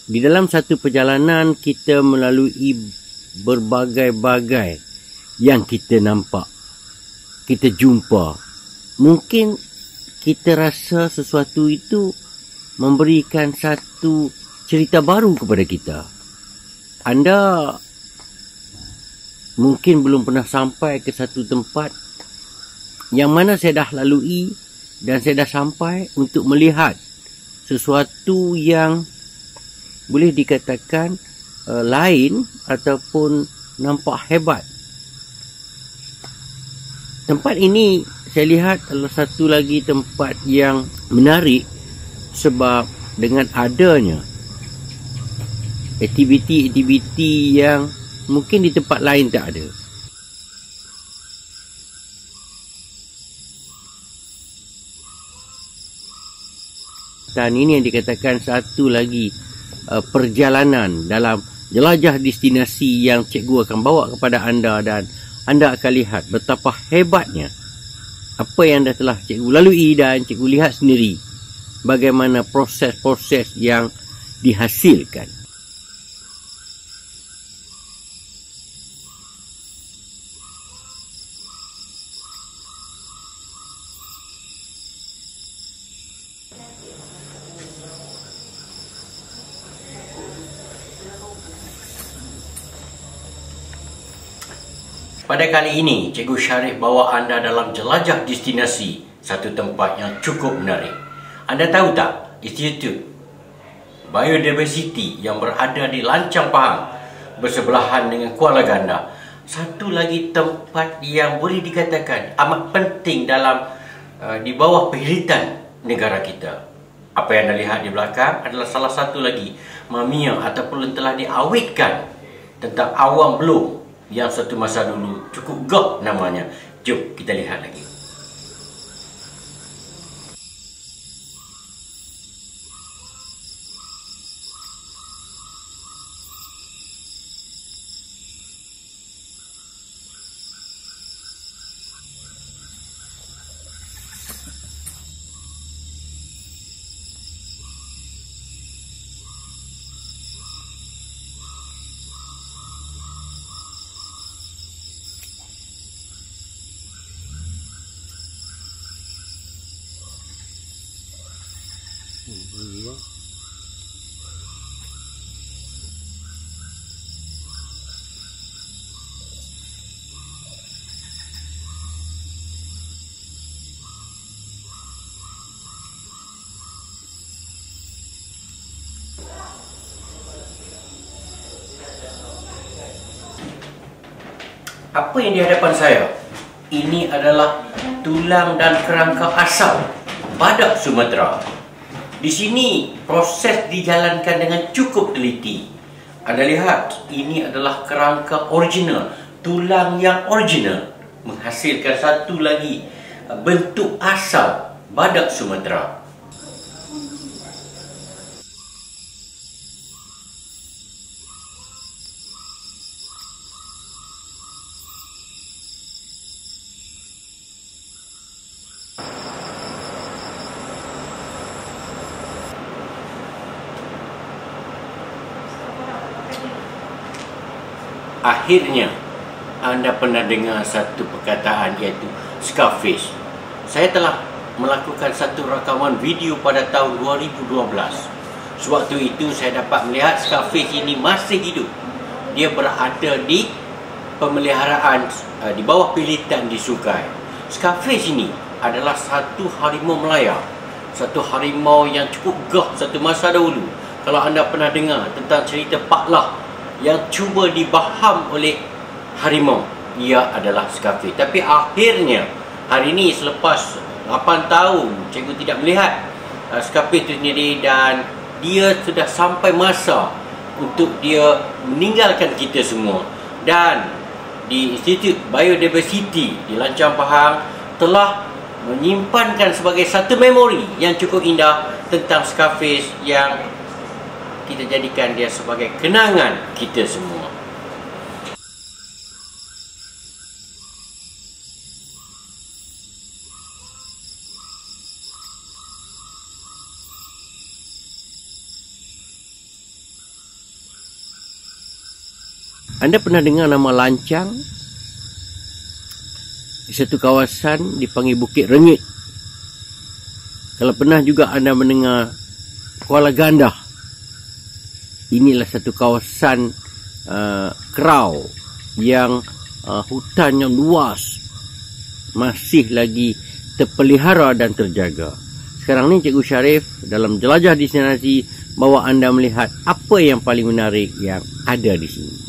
Di dalam satu perjalanan kita melalui berbagai-bagai yang kita nampak, kita jumpa. Mungkin kita rasa sesuatu itu memberikan satu cerita baru kepada kita. Anda mungkin belum pernah sampai ke satu tempat yang mana saya dah lalui dan saya dah sampai untuk melihat sesuatu yang boleh dikatakan lain ataupun nampak hebat. Tempat ini saya lihat adalah satu lagi tempat yang menarik sebab dengan adanya aktiviti-aktiviti yang mungkin di tempat lain tak ada. Dan ini yang dikatakan satu lagi perjalanan dalam jelajah destinasi yang cikgu akan bawa kepada anda, dan anda akan lihat betapa hebatnya apa yang dah telah cikgu lalui, dan cikgu lihat sendiri bagaimana proses-proses yang dihasilkan. Pada kali ini, Cikgu Syarif bawa anda dalam jelajah destinasi satu tempat yang cukup menarik. Anda tahu tak, Institut Biodiversity yang berada di Lancang Pahang bersebelahan dengan Kuala Ganda, satu lagi tempat yang boleh dikatakan amat penting dalam di bawah pihilitan negara kita. Apa yang anda lihat di belakang adalah salah satu lagi mamia ataupun telah diawetkan tentang awang belum yang satu masa dulu cukup gah namanya. Jom kita lihat lagi. Apa yang di hadapan saya? Ini adalah tulang dan kerangka asal badak Sumatera. Di sini proses dijalankan dengan cukup teliti. Anda lihat, ini adalah kerangka original, tulang yang original, menghasilkan satu lagi bentuk asal badak Sumatera. Akhirnya, anda pernah dengar satu perkataan iaitu Scarface. Saya telah melakukan satu rakaman video pada tahun 2012. Sewaktu itu saya dapat melihat Scarface ini masih hidup. Dia berada di pemeliharaan di bawah pilitan di Sungai. Scarface ini adalah satu harimau Melaya, satu harimau yang cukup gah satu masa dahulu. Kalau anda pernah dengar tentang cerita Pak Lah yang cuba dibaham oleh harimau, ia adalah Scarface. Tapi akhirnya hari ini selepas 8 tahun cikgu tidak melihat Scarface itu sendiri, dan dia sudah sampai masa untuk dia meninggalkan kita semua. Dan di Institut Biodiversity di Lancang Pahang telah menyimpankan sebagai satu memori yang cukup indah tentang Scarface, yang kita jadikan dia sebagai kenangan kita semua. Anda pernah dengar nama Lancang? Di satu kawasan dipanggil Bukit Rengit. Kalau pernah juga anda mendengar Kuala Gandah, inilah satu kawasan Kerau yang hutan yang luas masih lagi terpelihara dan terjaga. Sekarang ni Cikgu Sharif dalam jelajah destinasi bawa anda melihat apa yang paling menarik yang ada di sini.